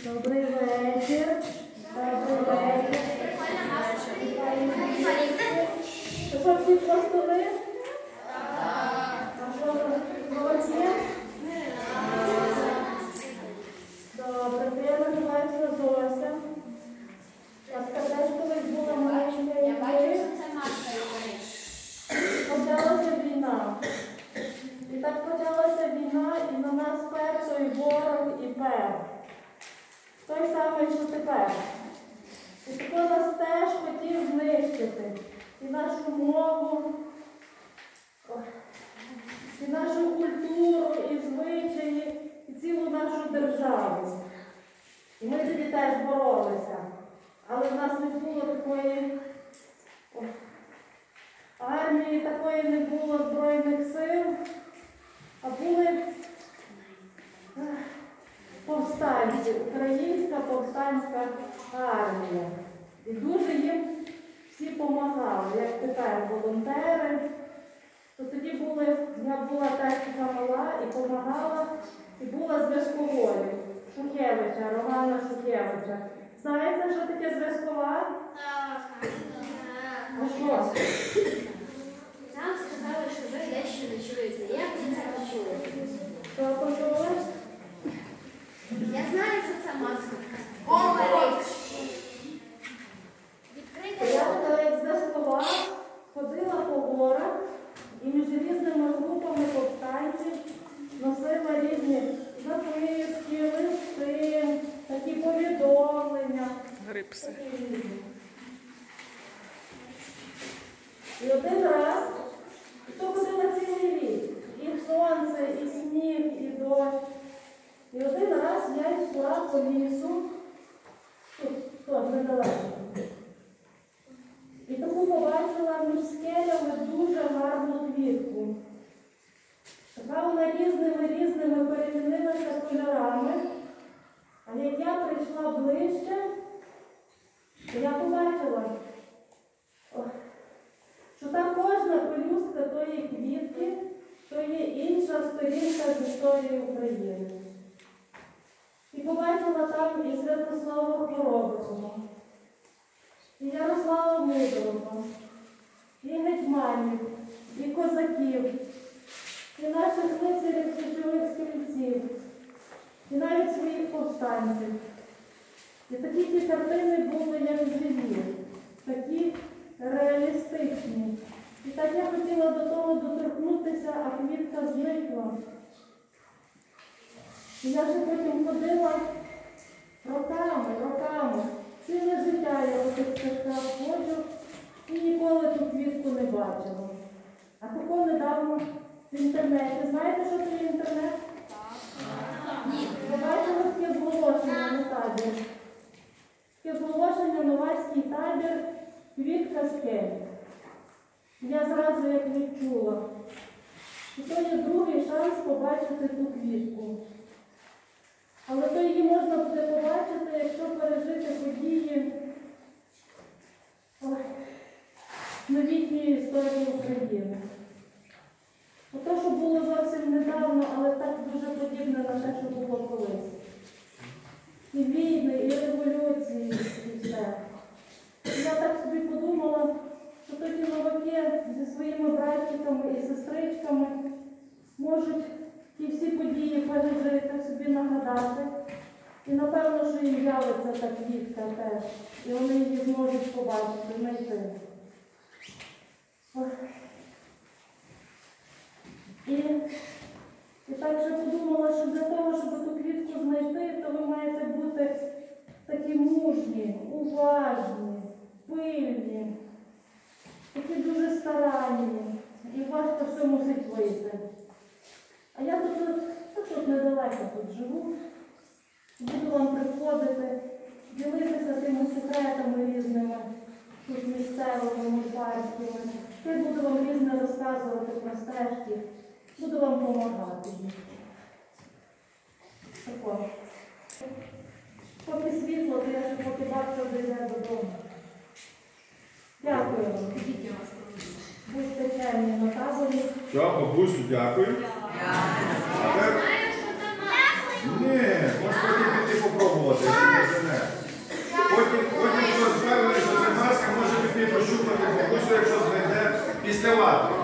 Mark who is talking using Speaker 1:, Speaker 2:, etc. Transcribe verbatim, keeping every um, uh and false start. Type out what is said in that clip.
Speaker 1: Добрий вечір. Добрий вечір. Що, що всі постоли? А що, молодці? Добре, то я називаюся Зося. А сказати, колись була маленька.
Speaker 2: Я бачу, що це Марка.
Speaker 1: Почалася війна. І так почалася війна, і на нас пер той ворог і пер. Той самий, що тепер. І хто нас теж хотів знищити. І нашу мову, і нашу культуру, і звичаї, і цілу нашу державу. І ми тоді теж боролися. Але в нас не було такої армії, такої не було Збройних сил, а були повстанці, українська повстанська армія. І дуже їм всі допомагали, як тепер волонтери. То тоді були, я була теж така мала і допомагала, і була зв'язковою Шухевича, Романа Шухевича. Знаєте, що таке зв'язкова?
Speaker 2: Так.
Speaker 1: А що?
Speaker 2: Нам сказали, що ви дещо не чуєте. Як ви це почули?
Speaker 1: Що почули?
Speaker 2: Я знаю, що це маска. Говорить. Відкрийте.
Speaker 1: Я така як зв'язкова ходила по горах і між різними групами повстанців носила різні записки, листи, такі повідомлення.
Speaker 3: Грипси.
Speaker 1: І один раз, і то ходила цілий рік, і сонце, і сніг, і дощ. І один раз я йшла по лісу, тут, тут, недалеко. І тому побачила між скелями дуже гарну квітку. Така вона різними-різними перемінилася кольорами. А як я прийшла ближче, то я побачила, що там кожна пелюстка тої квітки, то є інша сторінка з історії України. І побачила там і Святослава Хороброго, і Ярослава Мудрого, і гетьманів, і козаків, і наших лицарів січових стрільців, і навіть своїх повстанців. І такі ті картини були, як живі, такі реалістичні. І так я хотіла до того доторкнутися, а квітка зникла. І я ще потім ходила роками, роками. Ціле життя я по тих стежках ходжу і ніколи ту квітку не бачила. А тако недавно в інтернеті. Знаєте, що це інтернет?
Speaker 2: Ні.
Speaker 1: Ви бачили таке зголошення на табір? Таке зголошення «Новацький табір, квітка скель». Я зразу як відчула. І то є другий шанс побачити ту квітку. Але то її можна буде побачити, якщо пережити події ой, новітньої історії України. Ото, що було зовсім недавно, але так дуже подібне на те, що було колись. І війни, і революції, і все. І я так собі подумала, що тоді новаки зі своїми братчиками і сестричками можуть ті всі події пережити, собі нагадати. І напевно, що їм явиться та квітка теж. І вони її зможуть побачити, знайти. Ох. І, і так же подумала, що для того, щоб ту квітку знайти, то ви маєте бути такі мужні, уважні, пильні, такі дуже старанні. І у вас то все мусить вийти. А я тут, тут, тут недалеко тут живу. Буду вам приходити, ділитися тими секретами різними, тут місцевими, мульпарськими. Я буду вам різне розказувати про стежки. Буду вам допомагати. Тако. Поки світло, то я ще поки бабця дійде додому. Дякую вам. Будьте чемні на таборі.
Speaker 4: Все, бабусю, дякую.
Speaker 2: Знаю, що там маска.
Speaker 4: Ні, можете піти попробувати.
Speaker 3: роботи, інженер. Потім, потім хтось впевнений, що це маска, може піти пощупати бабусю, якщо знайде після ватри.